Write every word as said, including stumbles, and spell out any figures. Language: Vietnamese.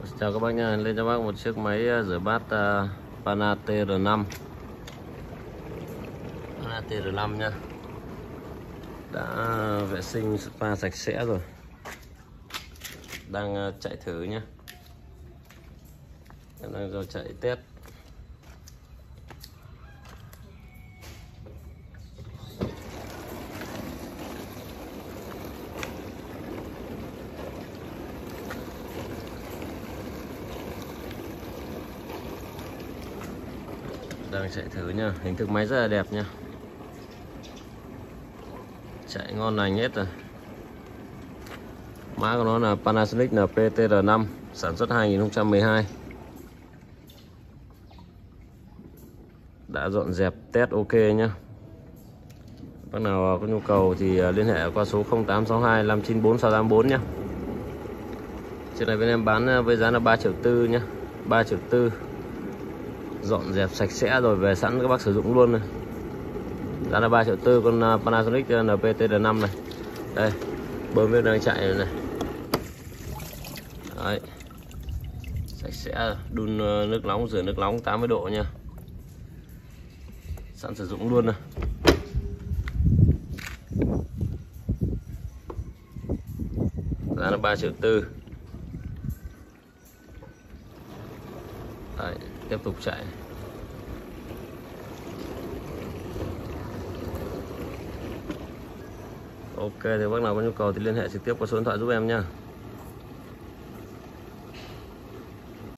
Chào các bác nha, lên cho bác một chiếc máy rửa bát uh, Pana T R năm. Pana T R năm nha. Đã vệ sinh spa sạch sẽ rồi. Đang uh, chạy thử nhá. Đang rồi chạy test. Đang chạy thử nha, hình thức máy rất là đẹp nha, chạy ngon lành hết rồi. Mã của nó là Panasonic N P T R năm, sản xuất hai nghìn không trăm mười hai. Đã dọn dẹp test ok nhá. Bác nào có nhu cầu thì liên hệ qua số không tám sáu hai năm chín bốn sáu tám bốn nhá. Trên này bên em bán với giá là ba triệu tư nhá, ba triệu tư. Dọn dẹp sạch sẽ rồi về sẵn các bác sử dụng luôn này. Giá là ba triệu tư con Panasonic N P T R năm này. Đây, bơm nước đang chạy này. Đấy. Sạch sẽ, đun nước nóng, rửa nước nóng tám mươi độ nha. Sẵn sử dụng luôn này. Giá là ba triệu tư. Đấy, tiếp tục chạy. Ok, thì bác nào có nhu cầu thì liên hệ trực tiếp qua số điện thoại giúp em nha.